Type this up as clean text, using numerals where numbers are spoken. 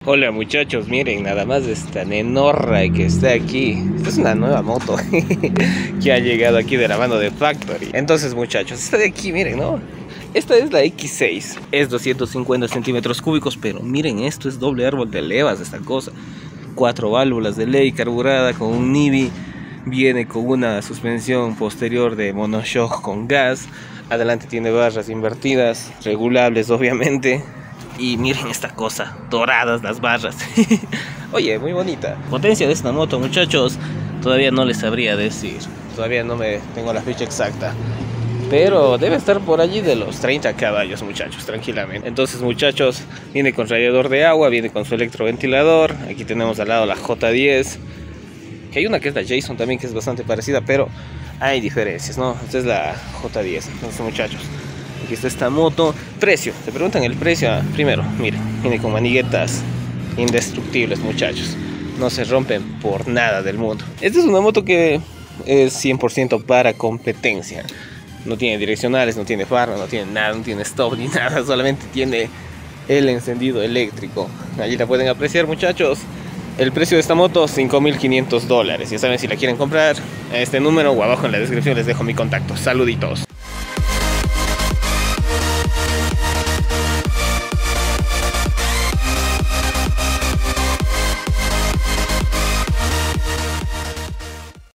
Hola muchachos, miren nada más esta Nenorra que está aquí. Esta es una nueva moto que ha llegado aquí de la mano de Factory. Entonces muchachos, esta de aquí, miren, ¿no? Esta es la X6, es 250 centímetros cúbicos, pero miren, esto es doble árbol de levas esta cosa. 4 válvulas de ley carburada con un NIBI. Viene con una suspensión posterior de monoshock con gas. Adelante tiene barras invertidas, regulables obviamente. Y miren esta cosa, doradas las barras. Oye, muy bonita. Potencia de esta moto, muchachos, todavía no les sabría decir. Todavía no me tengo la fecha exacta. Pero debe estar por allí de los 30 caballos, muchachos, tranquilamente. Entonces, muchachos, viene con radiador de agua, viene con su electroventilador. Aquí tenemos al lado la J10. Que hay una que es la Jason también, que es bastante parecida, pero hay diferencias, ¿no? Esta es la J10. Entonces, muchachos, aquí está esta moto. Precio, te preguntan el precio. Primero, miren, viene con maniguetas indestructibles, muchachos. No se rompen por nada del mundo. Esta es una moto que es 100% para competencia. No tiene direccionales, no tiene faro, no tiene nada, no tiene stop ni nada. Solamente tiene el encendido eléctrico. Allí la pueden apreciar, muchachos. El precio de esta moto, $5.500. Ya saben, si la quieren comprar, a este número o abajo en la descripción les dejo mi contacto. Saluditos.